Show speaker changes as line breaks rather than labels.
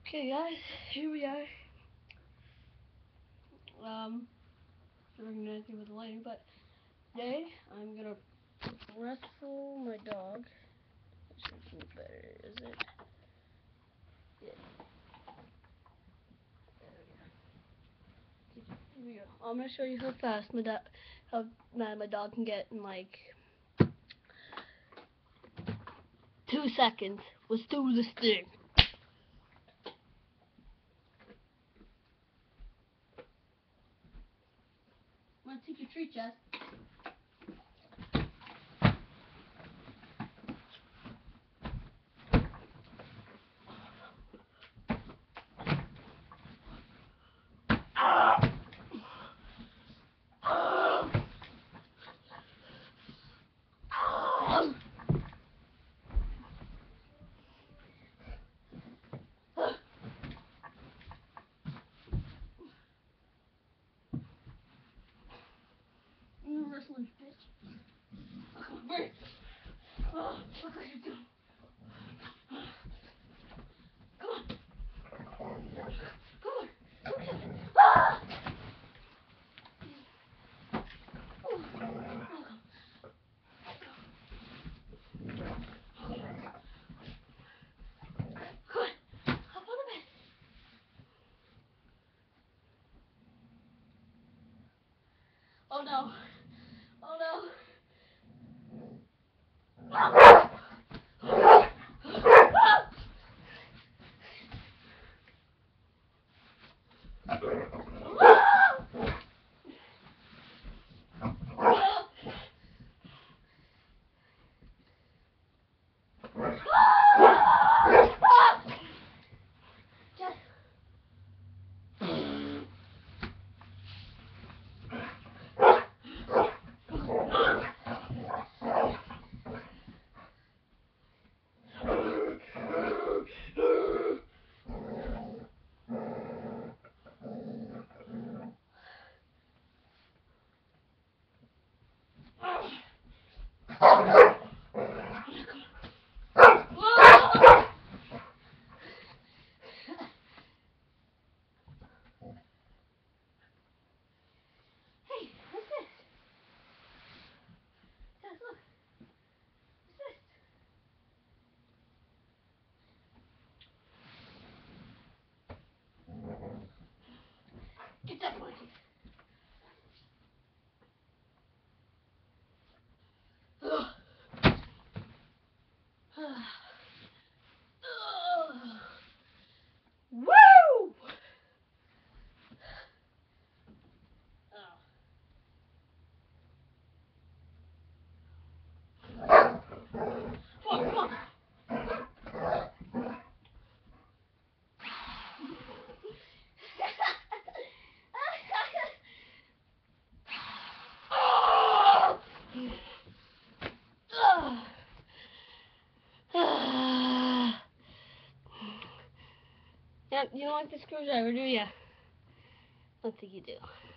Okay, guys, here we are. Not doing anything with the lighting, but today I'm gonna wrestle my dog. This should be better, is it? Yeah. Here we go. I'm gonna show you how fast how mad my dog can get in like 2 seconds. Let's do this thing. Wanna take your treat, Jess? You wrestling bitch. Oh, come on, break. Oh, look what you're doing. Come on. Come on. Okay. Ah! Oh, come on. Hop on the bed. Oh no. Oh no. Hey, what's this? Yes, look. What's this? Get that blanket. Ugh. Woo! Come on. Yeah, you don't like the screwdriver, do ya? I don't think you do.